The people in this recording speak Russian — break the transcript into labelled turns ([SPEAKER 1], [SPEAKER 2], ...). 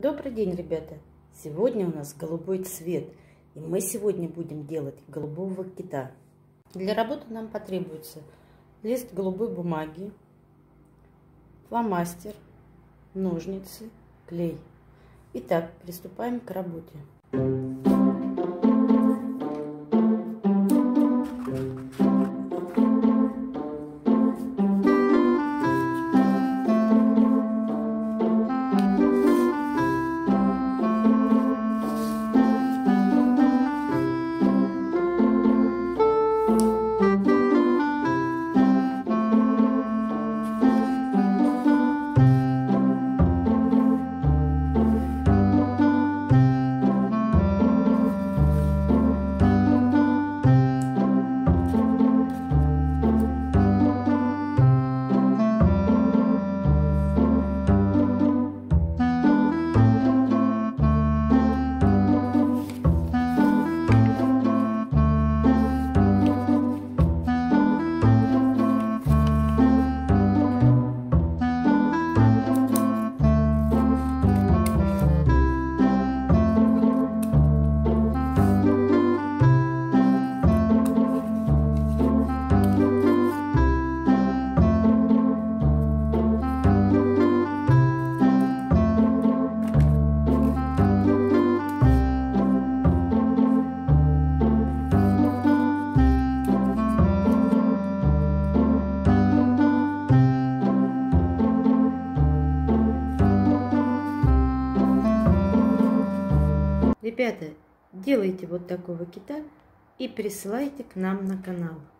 [SPEAKER 1] Добрый день, ребята! Сегодня у нас голубой цвет, и мы сегодня будем делать голубого кита. Для работы нам потребуется лист голубой бумаги, фломастер, ножницы, клей. Итак, приступаем к работе. Ребята, делайте вот такого кита и присылайте к нам на канал.